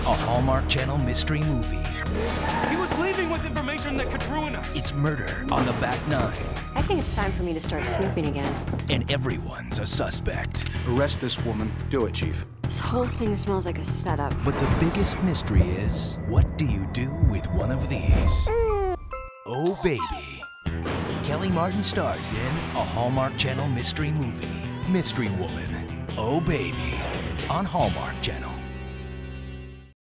a Hallmark Channel Mystery Movie. He was leaving with information that could ruin us. It's murder on the back nine. I think it's time for me to start snooping again. And everyone's a suspect. Arrest this woman. Do it, Chief. This whole thing smells like a setup. But the biggest mystery is, what do you do with one of these? Oh, baby. Kellie Martin stars in a Hallmark Channel Mystery Movie, Mystery Woman. Oh, baby. On Hallmark Channel.